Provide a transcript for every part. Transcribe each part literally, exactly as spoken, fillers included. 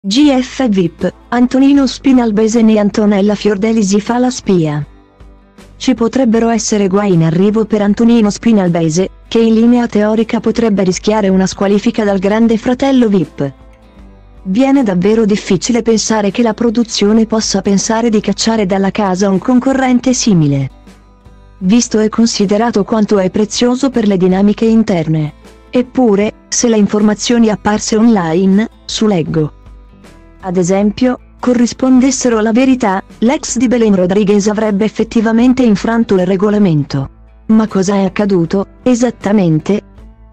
G F V I P, Antonino Spinalbese e Antonella Fiordelisi fa la spia. Ci potrebbero essere guai in arrivo per Antonino Spinalbese, che in linea teorica potrebbe rischiare una squalifica dal Grande Fratello V I P. Viene davvero difficile pensare che la produzione possa pensare di cacciare dalla casa un concorrente simile, visto e considerato quanto è prezioso per le dinamiche interne. Eppure, se le informazioni apparse online, su Leggo, ad esempio, corrispondessero alla verità, l'ex di Belen Rodriguez avrebbe effettivamente infranto il regolamento. Ma cosa è accaduto, esattamente?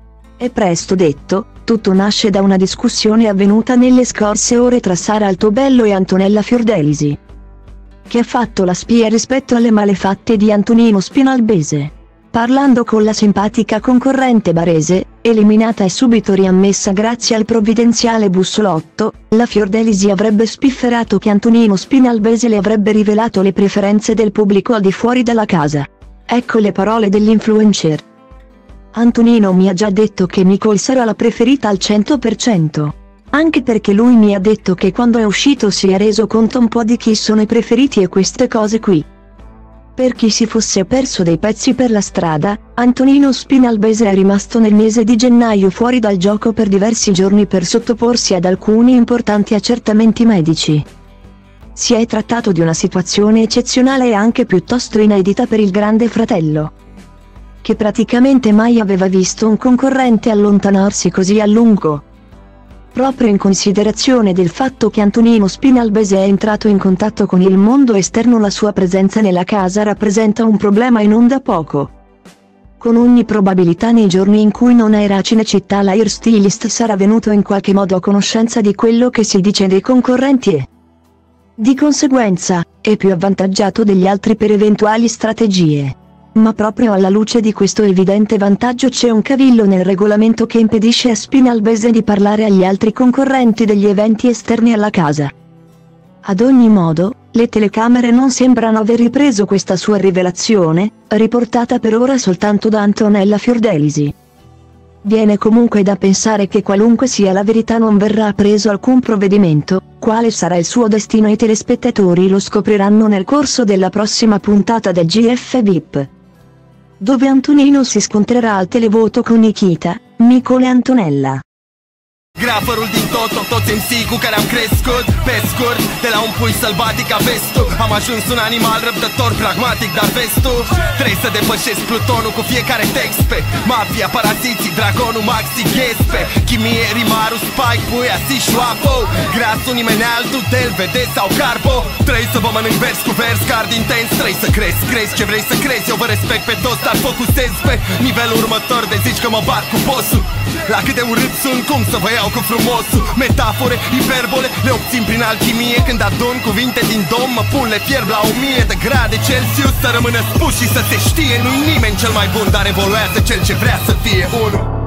È presto detto, tutto nasce da una discussione avvenuta nelle scorse ore tra Sara Altobello e Antonella Fiordelisi, che ha fatto la spia rispetto alle malefatte di Antonino Spinalbese. Parlando con la simpatica concorrente barese, eliminata e subito riammessa grazie al provvidenziale bussolotto, la Fiordelisi avrebbe spifferato che Antonino Spinalbese le avrebbe rivelato le preferenze del pubblico al di fuori della casa. Ecco le parole dell'influencer. Antonino mi ha già detto che Nicole sarà la preferita al cento per cento. Anche perché lui mi ha detto che quando è uscito si è reso conto un po' di chi sono i preferiti e queste cose qui. Per chi si fosse perso dei pezzi per la strada, Antonino Spinalbese è rimasto nel mese di gennaio fuori dal gioco per diversi giorni per sottoporsi ad alcuni importanti accertamenti medici. Si è trattato di una situazione eccezionale e anche piuttosto inedita per il Grande Fratello, che praticamente mai aveva visto un concorrente allontanarsi così a lungo. Proprio in considerazione del fatto che Antonino Spinalbese è entrato in contatto con il mondo esterno, la sua presenza nella casa rappresenta un problema e non da poco. Con ogni probabilità nei giorni in cui non era a Cinecittà l'airstylist sarà venuto in qualche modo a conoscenza di quello che si dice dei concorrenti e, di conseguenza, è più avvantaggiato degli altri per eventuali strategie. Ma proprio alla luce di questo evidente vantaggio c'è un cavillo nel regolamento che impedisce a Spinalbese di parlare agli altri concorrenti degli eventi esterni alla casa. Ad ogni modo, le telecamere non sembrano aver ripreso questa sua rivelazione, riportata per ora soltanto da Antonella Fiordelisi. Viene comunque da pensare che qualunque sia la verità non verrà preso alcun provvedimento. Quale sarà il suo destino i telespettatori lo scopriranno nel corso della prossima puntata del G F V I P, dove Antonino si scontrerà al televoto con Nikita, Nicole e Antonella. Grafarul din tot, tot toți M C cu care am crescut. Pe scurt, de la un pui sălbatic a vestul am ajuns un animal răbdător, pragmatic, dar vestul trebuie să depășesc plutonul cu fiecare text. Pe mafia, paraziții, dragonul, maxi, ghespe chimie, rimarul, spike, puia, si, șoapo grasul, nimeni altul, del, vede sau carbo. Trebuie să vă mănânc vers cu vers, card intens. Trebuie să crezi, crezi ce vrei să crezi. Eu vă respect pe toți, dar focusez pe nivelul următor. De zici că mă bat cu bossul. La cât de urât sunt, cum să vă iau cu frumosul. Metafore, hiperbole, le obțin prin alchimie. Când adun cuvinte din dom, mă pun, le fierb la o mie de grade Celsius. Să rămână spus și să se știe, nu-i nimeni cel mai bun, dar evoluează cel ce vrea să fie unul.